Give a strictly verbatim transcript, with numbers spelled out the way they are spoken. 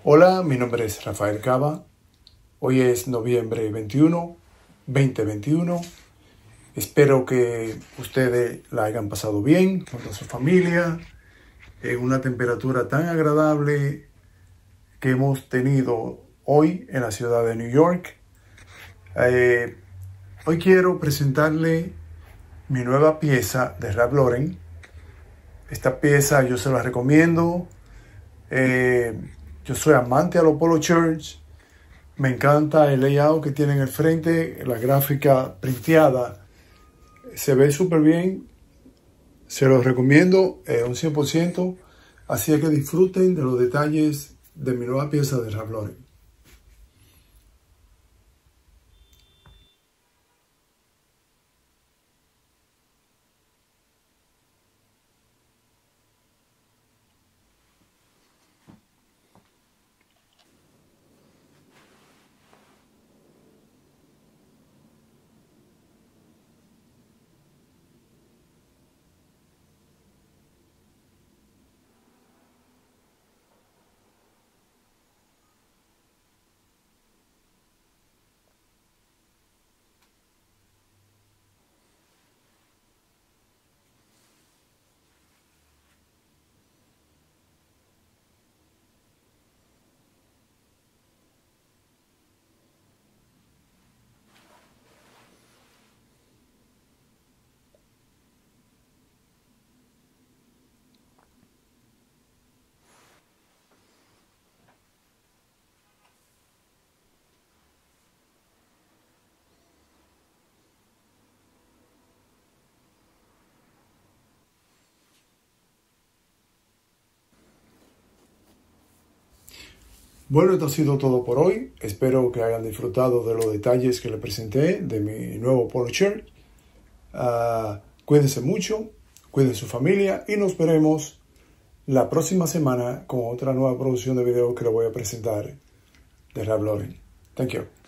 Hola, mi nombre es Rafael Cava. Hoy es noviembre veintiuno, veinte veintiuno. Espero que ustedes la hayan pasado bien con su familia, en una temperatura tan agradable que hemos tenido hoy en la ciudad de New York. Eh, hoy quiero presentarle mi nueva pieza de Ralph Lauren. Esta pieza yo se la recomiendo. Eh, yo soy amante a los polo shirts. Me encanta el layout que tiene en el frente, la gráfica printeada. Se ve súper bien. Se los recomiendo eh, un cien por ciento. Así que disfruten de los detalles de mi nueva pieza de Ralph Lauren. Bueno, esto ha sido todo por hoy. Espero que hayan disfrutado de los detalles que les presenté de mi nuevo polo shirt. Uh, cuídense mucho, cuiden su familia y nos veremos la próxima semana con otra nueva producción de video que les voy a presentar de Ralph Lauren. Thank you.